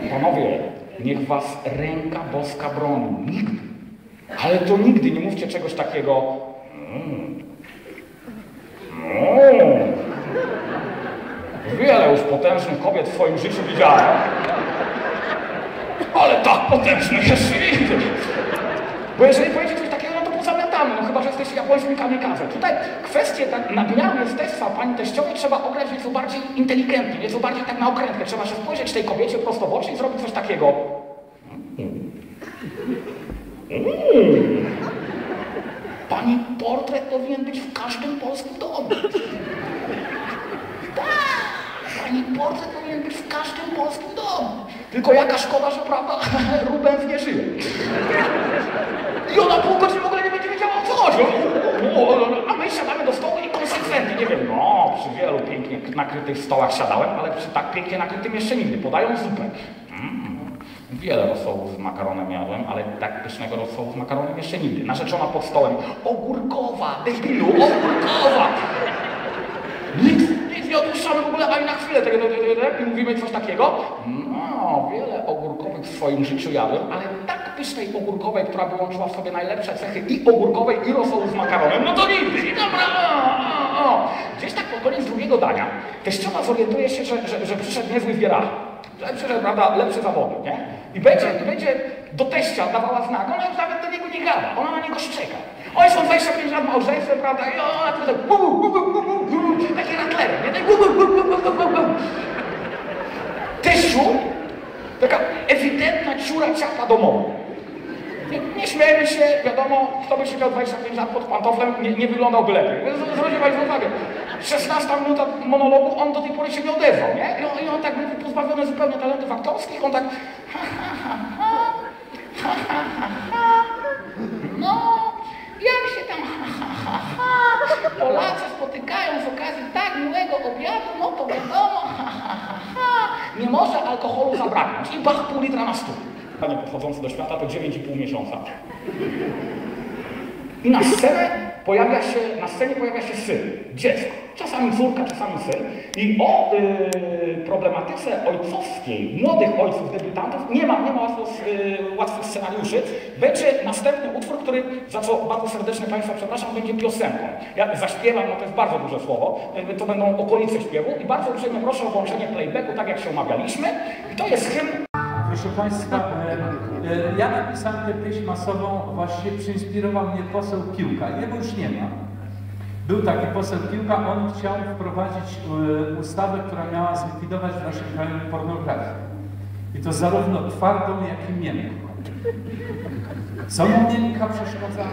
Panowie, niech was ręka boska broni. Nigdy. Ale to nigdy nie mówcie czegoś takiego. Wiele już potężnych kobiet w swoim życiu widziałem. Ale tak potężnych jeszcze nigdy. Bo jeżeli powiecie coś takiego, no to pozamiatamy, no chyba że jesteście japońskim kamikadze. Tutaj kwestię nadmiaru jestestwa pani teściowej trzeba ograć nieco bardziej inteligentnie, nieco bardziej tak na okrętkę. Trzeba się spojrzeć tej kobiecie prosto w oczy i zrobić coś takiego. Pani portret powinien być w każdym polskim domu. Tak, pani portret powinien być w każdym polskim domu. Tylko jaka szkoda, że prawda, Rubens nie żyje. I ona pół godziny w ogóle nie będzie wiedziała, o co chodzi. A my siadamy do stołu i konsekwentnie, nie wiem, no, przy wielu pięknie nakrytych stołach siadałem, ale przy tak pięknie nakrytym jeszcze nigdy. Podają zupę. Wiele rosołów z makaronem jadłem, ale tak pysznego rosołu z makaronem jeszcze nigdy. Narzeczona pod stołem. Ogórkowa, debilu, ogórkowa! Nic nie odpuszczamy w ogóle ani na chwilę i mówimy coś takiego. No, wiele ogórkowych w swoim życiu jadłem, ale tak pysznej ogórkowej, która by łączyła w sobie najlepsze cechy i ogórkowej, i rosołu z makaronem, no to nigdy! I dobra, Gdzieś tak pod koniec drugiego dania teściowa zorientuje się, że przyszedł niezły wierach. Że przyszedł, prawda, lepszy zawodnik, nie? I będzie do teścia dawała znak, ona już nawet do niego nie gada, ona na niego szczeka. Oni są 25 lat małżeństwem, prawda, i ona tutaj takie ratlery, nie? Teściu, taka ewidentna ciura ciapa domowa. Nie śmiejmy się, wiadomo, kto by siedział 25 lat pod pantoflem, nie wyglądałby lepiej. Zwróćcie Państwo uwagę, 16 minuta monologu, on do tej pory się nie odezwał, nie? I on tak był pozbawiony zupełnie talentów aktorskich, on tak no, jak się tam Polacy spotykają z okazji tak miłego obiadu, no to wiadomo, nie może alkoholu zabraknąć i bach, pół litra na stół. Panie podchodzący do świata to 9,5 miesiąca. I na scenie pojawia się syn, dziecko, czasami córka, czasami syn. I o problematyce ojcowskiej, młodych ojców, debiutantów, nie ma łatwych scenariuszy. Będzie następny utwór, który, za co bardzo serdecznie Państwa przepraszam, będzie piosenką. Ja zaśpiewam, no to jest bardzo duże słowo, to będą okolice śpiewu i bardzo uprzejmie proszę o włączenie playbacku, tak jak się umawialiśmy. I to jest hymn. Proszę Państwa, ja napisałem tę pieśń masową, właśnie przyinspirował mnie poseł Piłka. Jego już nie ma. Był taki poseł Piłka, on chciał wprowadzić ustawę, która miała zlikwidować w naszym kraju pornografię. I to zarówno twardą, jak i miękką. Co mu miękka przeszkadzała?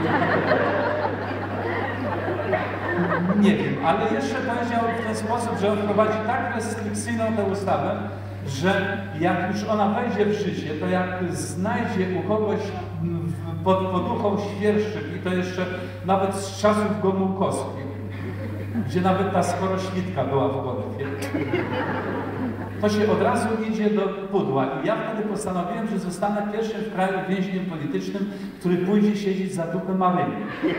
Nie wiem, ale jeszcze powiedział w ten sposób, że on wprowadzi tak restrykcyjną tę ustawę, że jak już ona wejdzie w życie, to jak znajdzie u kogoś pod poduchą świerszczyk i to jeszcze nawet z czasów Gomułkowskich, gdzie nawet ta skoroślitka była w gonitwie, to się od razu idzie do pudła. I ja wtedy postanowiłem, że zostanę pierwszym w kraju więźniem politycznym, który pójdzie siedzieć za dupę Maryni.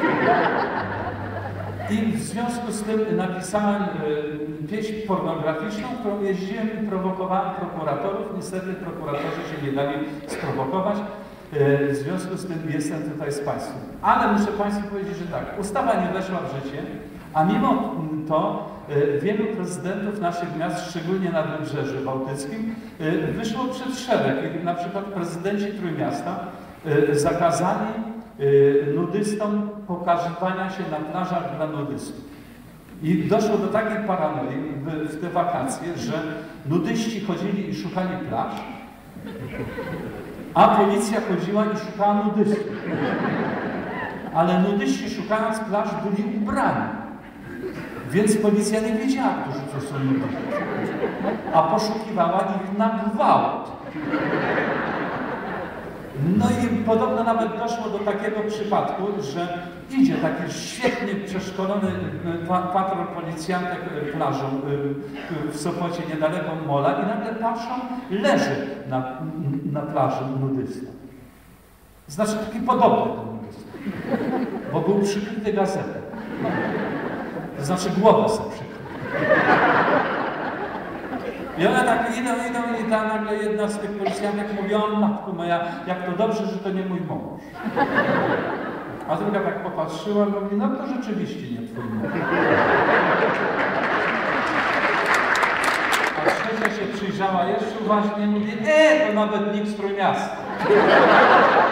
I w związku z tym napisałem pieśń pornograficzną, którą jeździłem i prowokowałem prokuratorów. Niestety prokuratorzy się nie dali sprowokować. W związku z tym jestem tutaj z Państwem. Ale muszę Państwu powiedzieć, że tak, ustawa nie weszła w życie, a mimo to wielu prezydentów naszych miast, szczególnie na Wybrzeżu Bałtyckim, wyszło przed szereg. Na przykład prezydenci Trójmiasta zakazali nudystom pokazywania się na plażach dla nudystów. I doszło do takiej paranoi w te wakacje, że nudyści chodzili i szukali plaż, a policja chodziła i szukała nudystów. Ale nudyści szukając plaż byli ubrani. Więc policja nie wiedziała, którzy to są nudyści. A poszukiwała ich na gwałt. No i podobno nawet doszło do takiego przypadku, że idzie taki świetnie przeszkolony patrol policjantek plażą w Sopocie niedaleko Mola i nagle patrzą, leży na plaży nudysta. Znaczy taki podobny do nudysta, bo był przykryty gazetą. To znaczy głowę sobie przykrył. I one tak idą i ta nagle jedna z tych policjantek mówi, o matko moja, jak to dobrze, że to nie mój mąż. A druga tak popatrzyła i mówi, no to rzeczywiście nie twój mąż. A trzecia się przyjrzała jeszcze uważnie i mówi, to nawet nikt z Trójmiasta.